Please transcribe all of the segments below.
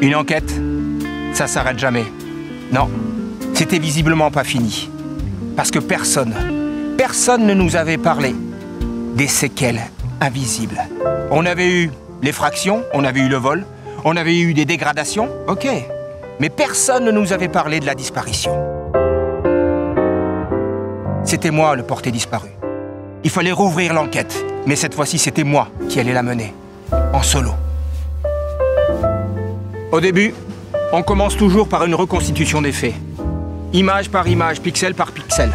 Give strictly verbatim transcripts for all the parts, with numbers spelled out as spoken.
Une enquête, ça s'arrête jamais. Non, c'était visiblement pas fini. Parce que personne, personne ne nous avait parlé des séquelles invisibles. On avait eu l'effraction, on avait eu le vol, on avait eu des dégradations, ok. Mais personne ne nous avait parlé de la disparition. C'était moi le porté disparu. Il fallait rouvrir l'enquête, mais cette fois-ci, c'était moi qui allais la mener, en solo. Au début, on commence toujours par une reconstitution des faits. Image par image, pixel par pixel.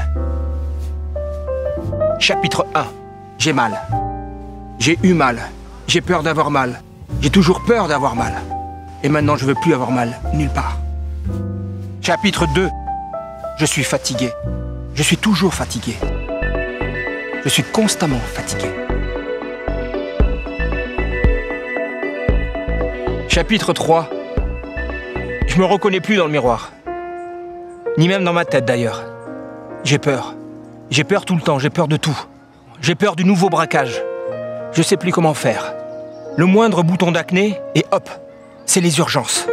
Chapitre un. J'ai mal. J'ai eu mal. J'ai peur d'avoir mal. J'ai toujours peur d'avoir mal. Et maintenant, je veux plus avoir mal, nulle part. Chapitre deux. Je suis fatigué. Je suis toujours fatigué. Je suis constamment fatigué. Chapitre trois. Je me reconnais plus dans le miroir. Ni même dans ma tête d'ailleurs. J'ai peur. J'ai peur tout le temps, j'ai peur de tout. J'ai peur du nouveau braquage. Je sais plus comment faire. Le moindre bouton d'acné et hop, c'est les urgences.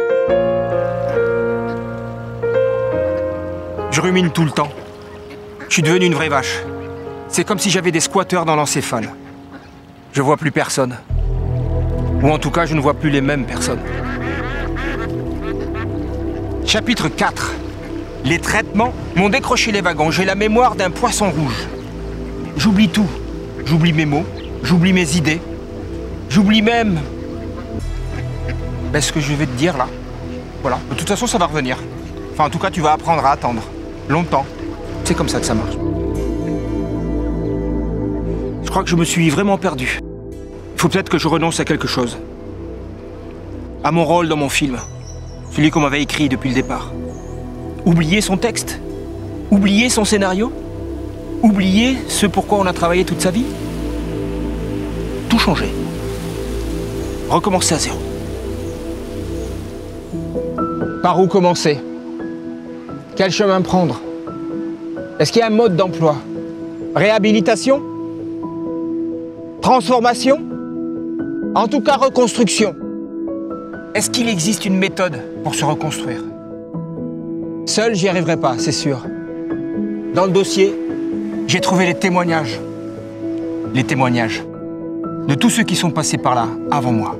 Je rumine tout le temps. Je suis devenu une vraie vache. C'est comme si j'avais des squatteurs dans l'encéphale. Je vois plus personne. Ou en tout cas, je ne vois plus les mêmes personnes. Chapitre quatre. Les traitements m'ont décroché les wagons. J'ai la mémoire d'un poisson rouge. J'oublie tout. J'oublie mes mots. J'oublie mes idées. J'oublie même... Ben, ce que je vais te dire là. Voilà. De toute façon, ça va revenir. Enfin, en tout cas, tu vas apprendre à attendre. Longtemps. C'est comme ça que ça marche. Je crois que je me suis vraiment perdu. Il faut peut-être que je renonce à quelque chose. À mon rôle dans mon film. Celui qu'on m'avait écrit depuis le départ. Oublier son texte? Oublier son scénario? Oublier ce pourquoi on a travaillé toute sa vie? Tout changer. Recommencer à zéro. Par où commencer? Quel chemin prendre? Est-ce qu'il y a un mode d'emploi? Réhabilitation? Transformation? En tout cas, reconstruction. Est-ce qu'il existe une méthode pour se reconstruire? Seul, j'y arriverai pas, c'est sûr. Dans le dossier, j'ai trouvé les témoignages. Les témoignages de tous ceux qui sont passés par là avant moi.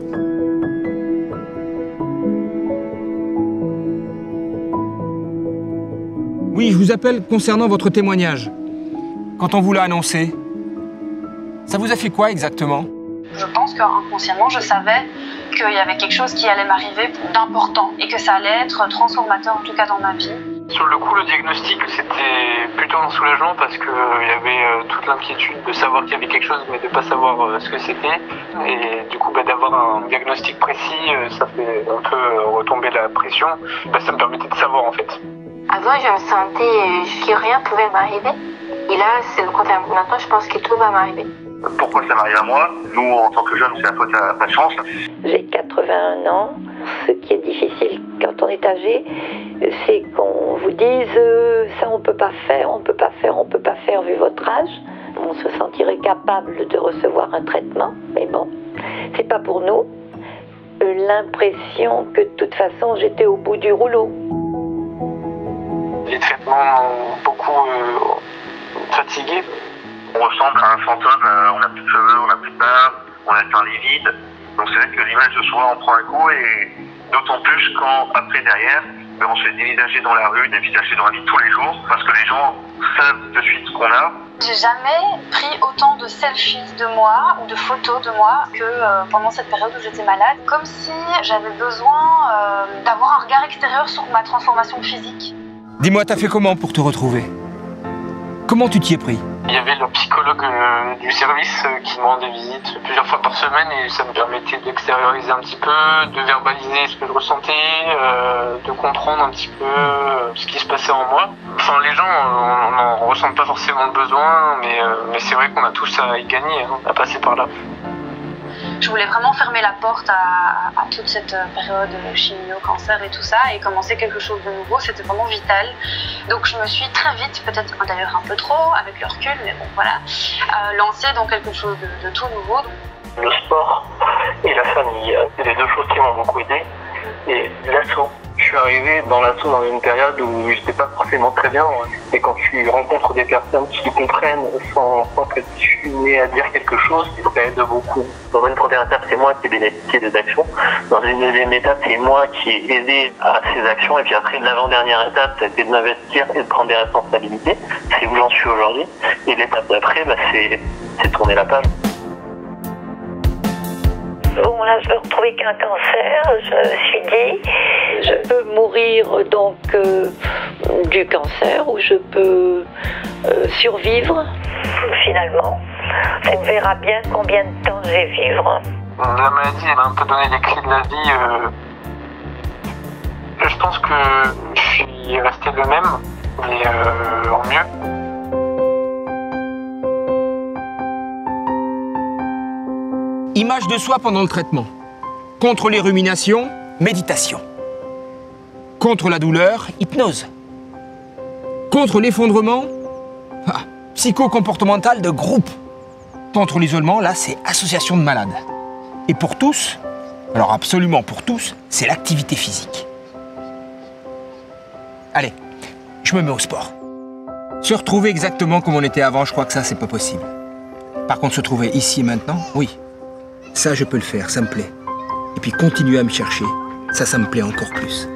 Oui, je vous appelle concernant votre témoignage. Quand on vous l'a annoncé, ça vous a fait quoi exactement? Je pense qu'inconsciemment, je savais qu'il y avait quelque chose qui allait m'arriver d'important et que ça allait être transformateur, en tout cas dans ma vie. Sur le coup, le diagnostic, c'était plutôt un soulagement parce qu'il euh, y avait euh, toute l'inquiétude de savoir qu'il y avait quelque chose mais de ne pas savoir euh, ce que c'était. Et du coup, bah, d'avoir un diagnostic précis, euh, ça fait un peu euh, retomber la pression. Bah, ça me permettait de savoir en fait. Avant, je me sentais que rien ne pouvait m'arriver. Et là, c'est le contraire. Maintenant, je pense que tout va m'arriver. Pourquoi ça m'arrive à moi? Nous, en tant que jeunes, c'est la faute à pas de chance. J'ai quatre-vingt-un ans. Ce qui est difficile quand on est âgé, c'est qu'on vous dise euh, ça on peut pas faire, on peut pas faire, on peut pas faire vu votre âge. On se sentirait capable de recevoir un traitement, mais bon, c'est pas pour nous. Euh, L'impression que de toute façon j'étais au bout du rouleau. Les traitements m'ont beaucoup euh, fatigué. On ressemble à un fantôme, euh, on n'a plus de cheveux, on n'a plus de barbe, on a le teint livide. Donc c'est vrai que l'image de soi en prend un coup et d'autant plus quand après derrière, ben, on se fait dévisager dans la rue, dévisager dans la vie tous les jours parce que les gens savent de suite ce qu'on a. J'ai jamais pris autant de selfies de moi ou de photos de moi que euh, pendant cette période où j'étais malade. Comme si j'avais besoin euh, d'avoir un regard extérieur sur ma transformation physique. Dis-moi, t'as fait comment pour te retrouver? Comment tu t'y es pris? Il y avait le psychologue euh, du service euh, qui me rendait visite plusieurs fois par semaine et ça me permettait d'extérioriser un petit peu, de verbaliser ce que je ressentais, euh, de comprendre un petit peu euh, ce qui se passait en moi. Enfin, les gens, euh, on n'en ressent pas forcément le besoin, mais, euh, mais c'est vrai qu'on a tous à y gagner, hein, à passer par là. Je voulais vraiment fermer la porte à, à toute cette période chimio, cancer et tout ça et commencer quelque chose de nouveau, c'était vraiment vital. Donc je me suis très vite, peut-être d'ailleurs un peu trop avec le recul, mais bon voilà, euh, lancée dans quelque chose de, de tout nouveau. Le sport et la famille, c'est les deux choses qui m'ont beaucoup aidé. et l'assaut. Je suis arrivé dans l'assaut dans une période où j'étais pas forcément très bien. Et quand tu rencontres des personnes qui comprennent sans, sans que tu aies à dire quelque chose, ça aide beaucoup. Dans une première étape, c'est moi qui ai bénéficié des actions. Dans une deuxième étape, c'est moi qui ai aidé à ces actions. Et puis après, l'avant-dernière étape, c'était de m'investir et de prendre des responsabilités. C'est où j'en suis aujourd'hui. Et l'étape d'après, bah, c'est, c'est tourner la page. Bon, là, je me retrouvais qu'un cancer. Je me suis dit, je peux mourir donc euh, du cancer ou je peux euh, survivre. Finalement, on verra bien combien de temps je vais vivre. La maladie, elle m'a un peu donné les clés de la vie. Euh... Je pense que je suis resté le même, mais euh, en mieux. Image de soi pendant le traitement. Contre les ruminations, méditation. Contre la douleur, hypnose. Contre l'effondrement, ah, psycho-comportemental de groupe. Contre l'isolement, là, c'est association de malades. Et pour tous, alors absolument pour tous, c'est l'activité physique. Allez, je me mets au sport. Se retrouver exactement comme on était avant, je crois que ça, c'est pas possible. Par contre, se trouver ici et maintenant, oui. Ça, je peux le faire, ça me plaît. Et puis continuer à me chercher, ça, ça me plaît encore plus.